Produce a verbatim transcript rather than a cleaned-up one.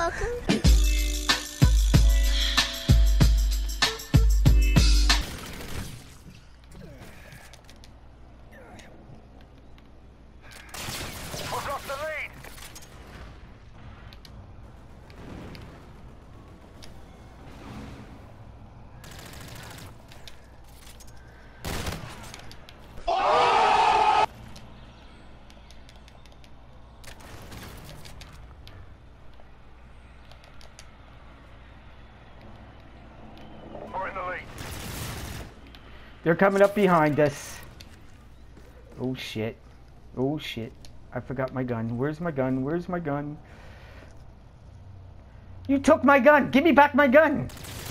welcome. We've lost the lead. We're in the lead. They're coming up behind us. Oh shit. Oh shit. I forgot my gun. Where's my gun? Where's my gun? You took my gun! Give me back my gun!